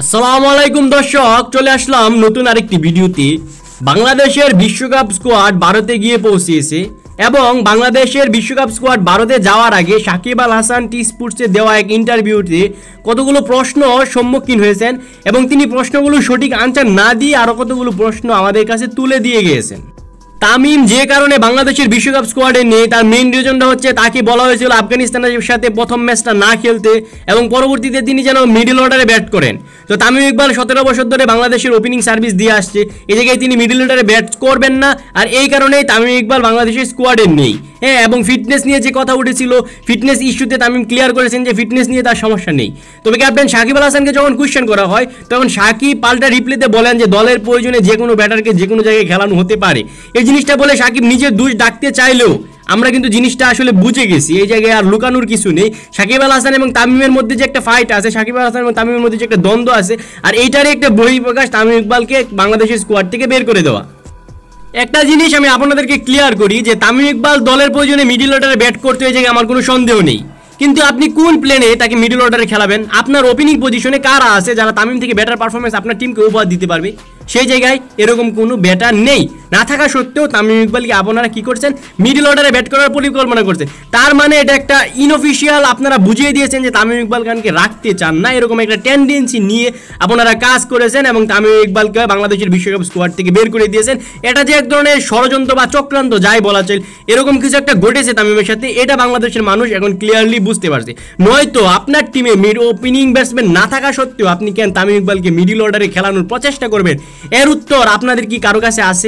আসসালামু আলাইকুম দর্শক, চলে আসলাম নতুন আরেকটি ভিডিওতে। বাংলাদেশের বিশ্বকাপ স্কোয়াড ভারতে গিয়ে পৌঁছেছে এবং বাংলাদেশের বিশ্বকাপ স্কোয়াড ভারতে যাওয়ার আগে শাকিব আল হাসান টি স্পোর্টসে দেওয়া এক ইন্টারভিউতে কতগুলো প্রশ্ন সম্মুখীন হয়েছেন এবং তিনি প্রশ্নগুলো সঠিক আনসার না দিয়ে আরও কতগুলো প্রশ্ন আমাদের কাছে তুলে দিয়ে গিয়েছেন। তামিম যে কারণে বাংলাদেশের বিশ্বকাপ স্কোয়াডে নেই তার মেইন রিজনটা হচ্ছে তাকে বলা হয়েছিল আফগানিস্তানের সাথে প্রথম ম্যাচটা না খেলতে এবং পরবর্তীতে তিনি যেন মিডল অর্ডারে ব্যাট করেন। তো তামিম ইকবাল 17 বছর ধরে বাংলাদেশের ওপেনিং সার্ভিস দিয়ে আসছে, এই জায়গায় তিনি মিডল অর্ডারে ব্যাট করবেন না, আর এই কারণেই তামিম ইকবাল বাংলাদেশের স্কোয়াডে নেই। হ্যাঁ, এবং ফিটনেস নিয়ে যে কথা উঠেছিল, ফিটনেস ইস্যুতে তামিম ক্লিয়ার করেছেন যে ফিটনেস নিয়ে তার সমস্যা নেই। তবে ক্যাপ্টেন শাকিব আল হাসানকে যখন কোয়েশ্চেন করা হয় তখন শাকিব পাল্টা রিপ্লেতে বলেন যে দলের প্রয়োজনে যে কোনো ব্যাটারকে যে কোনো জায়গায় খেলানো হতে পারে। এই জিনিসটা বলে শাকিব নিজের দোষ ডাকতে চাইলেও আমরা কিন্তু জিনিসটা আসলে বুঝে গেছি, এই জায়গায় আর লুকানোর কিছু নেই। শাকিব আল হাসান এবং তামিমের মধ্যে যে একটা ফাইট আছে, শাকিব আল হাসান এবং তামিমের মধ্যে যে একটা দ্বন্দ্ব আছে, আর এইটারই একটা বহিঃপ্রকাশ তামিম ইকবালকে বাংলাদেশের স্কোয়াড থেকে বের করে দেওয়া। একটা জিনিস আমি আপনাদেরকে ক্লিয়ার করি যে তামিম ইকবাল দলের প্রয়োজনে মিডল অর্ডারে ব্যাট করতে হয়ে যায়, আমার কোনো সন্দেহ নেই। কিন্তু আপনি কোন প্লেনে তাকে মিডল অর্ডারে খেলাবেন? আপনার ওপেনিং পজিশনে কারা আছে যারা তামিম থেকে বেটার পারফরমেন্স আপনার টিমকে উপহার দিতে পারবে? সেই জায়গায় এরকম কোনো ব্যাটার নেই। না থাকা সত্ত্বেও তামিম ইকবালকে আপনারা কি করছেন? মিডল অর্ডারে ব্যাট করার পরিকল্পনা করছেন। তার মানে এটা একটা ইনঅফিশিয়াল, আপনারা বুঝিয়ে দিয়েছেন যে তামিম ইকবাল খানকে রাখতে চান না, এরকম একটা টেন্ডেন্সি নিয়ে আপনারা কাজ করেছেন এবং তামিম ইকবালকে বাংলাদেশের বিশ্বকাপ স্কোয়াড থেকে বের করে দিয়েছেন। এটা যে এক ধরনের ষড়যন্ত্র বা চক্রান্ত যাই বলা চাই, এরকম কিছু একটা ঘটেছে তামিমের সাথে, এটা বাংলাদেশের মানুষ এখন ক্লিয়ারলি বুঝতে পারছে। নয়তো আপনার টিমে ওপেনিং ব্যাটসম্যান না থাকা সত্ত্বেও আপনি কেন তামিম ইকবালকে মিডল অর্ডারে খেলানোর প্রচেষ্টা করবেন? এর উত্তর আপনাদের কি কারো কাছে আছে?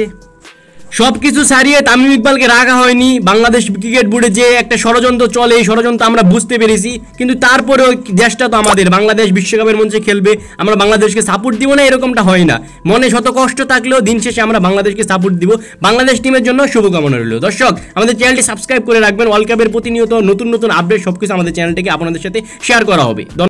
সব কিছু ছাড়িয়ে তামিম ইকবালকে রাখা হয়নি। বাংলাদেশ ক্রিকেট বোর্ডে যে একটা ষড়যন্ত্র চলে, এই ষড়যন্ত্র আমরা বুঝতে পেরেছি, কিন্তু তারপরেও দেশটা তো আমাদের, বাংলাদেশ বিশ্বকাপের মঞ্চে খেলবে, আমরা বাংলাদেশকে সাপোর্ট দিব না এরকমটা হয় না। মনে শত কষ্ট থাকলেও দিন শেষে আমরা বাংলাদেশকে সাপোর্ট দিব। বাংলাদেশ টিমের জন্য শুভকামনা রইল। দর্শক, আমাদের চ্যানেলটি সাবস্ক্রাইব করে রাখবেন। ওয়ার্ল্ড কাপের প্রতিনিয়ত নতুন নতুন আপডেট সবকিছু আমাদের চ্যানেল থেকে আপনাদের সাথে শেয়ার করা হবে।